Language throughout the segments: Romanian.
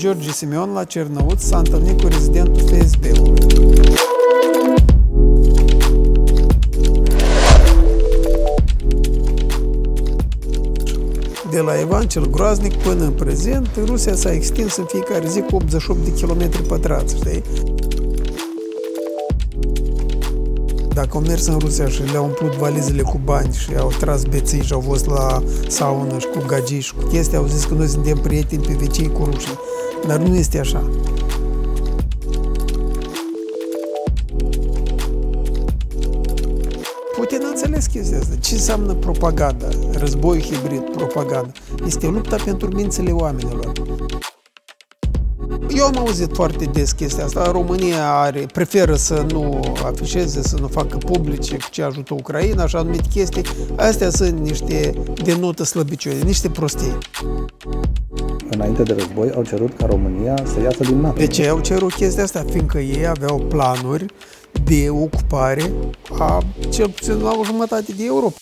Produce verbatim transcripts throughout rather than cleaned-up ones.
George Simeon la Cernăuț s-a întâlnit cu rezidentul F S B-ului. De la Ivan cel Groaznic până în prezent, Rusia s-a extins în fiecare zi cu optzeci și opt de kilometri pătrați, știi? Dacă au mers în Rusia și le-au umplut valizele cu bani și au tras beții și au fost la saună și cu gagii și cu chestii, au zis că noi suntem prieteni pe vecii cu rușii. Dar nu este așa. Putin a înțeles chestia asta. Ce înseamnă propaganda? Război hibrid, propaganda. Este lupta pentru mințile oamenilor. Eu am auzit foarte des chestia asta. România are, preferă să nu afișeze, să nu facă publice ce ajută Ucraina și anumite chestii. Astea sunt niște denotă slăbiciune, niște prostii. Înainte de război au cerut ca România să iasă din NATO. De ce au cerut chestia asta? Fiindcă ei aveau planuri de ocupare a cel puțin la o jumătate de Europa.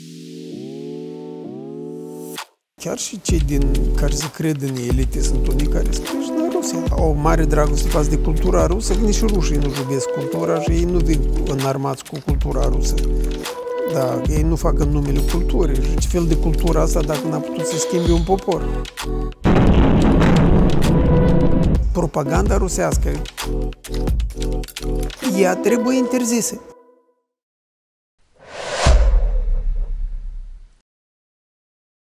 Chiar și cei din care se cred în elite sunt unii care sprijină Rusia. Au o mare dragoste față de cultura rusă, că nici rușii nu iubesc cultura și ei nu vin înarmați cu cultura rusă. Da, ei nu fac în numele culturii. Și ce fel de cultură asta dacă n-a putut să schimbe un popor? Propaganda rusească, ea trebuie interzisă.